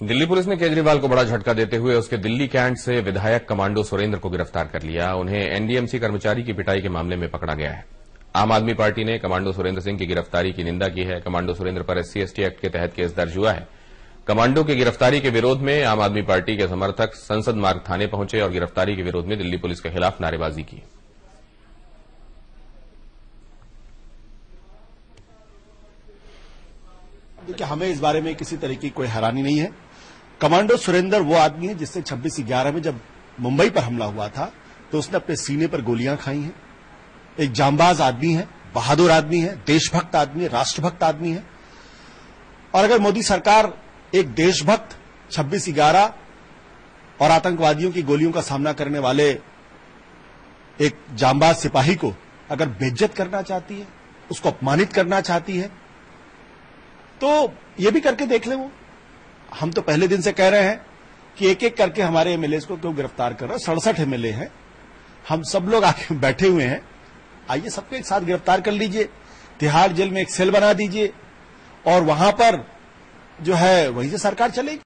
Delhi police ने केजरीवाल को बड़ा झटका देते हुए उसके दिल्ली कैंट से विधायक कमांडो सुरेंद्र को गिरफ्तार कर लिया। उन्हें एनडीएमसी कर्मचारी की पिटाई के मामले में पकड़ा गया है। आम आदमी पार्टी ने कमांडो सुरेंद्र सिंह की गिरफ्तारी की निंदा की है। कमांडो सुरेंद्र पर SC/ST एक्ट के तहत केस दर्ज हुआ है। कमांडो की गिरफ्तारी के विरोध में आम आदमी पार्टी के समर्थक संसद मार्ग थाने पहुंचे और गिरफ्तारी के विरोध में दिल्ली पुलिस के खिलाफ नारेबाजी की। देखिए, हमें इस बारे में किसी तरह की कोई हैरानी नहीं है। कमांडो सुरेंद्र वो आदमी है जिससे 26/11 में जब मुंबई पर हमला हुआ था तो उसने अपने सीने पर गोलियां खाई हैं। एक जांबाज आदमी है, बहादुर आदमी है, देशभक्त आदमी है, राष्ट्रभक्त आदमी है। और अगर मोदी सरकार एक देशभक्त 26/11 और आतंकवादियों की गोलियों का सामना करने वाले एक जांबाज सिपाही को अगर बेइज्जत करना चाहती है, उसको अपमानित करना चाहती है, तो ये भी करके देख ले। वो हम तो पहले दिन से कह रहे हैं कि एक एक करके हमारे एमएलए को क्यों गिरफ्तार कर रहे हैं। 67 एमएलए हैं, हम सब लोग आके बैठे हुए हैं। आइए सबको एक साथ गिरफ्तार कर लीजिए, तिहाड़ जेल में एक सेल बना दीजिए और वहां पर जो है वहीं से सरकार चलेगी।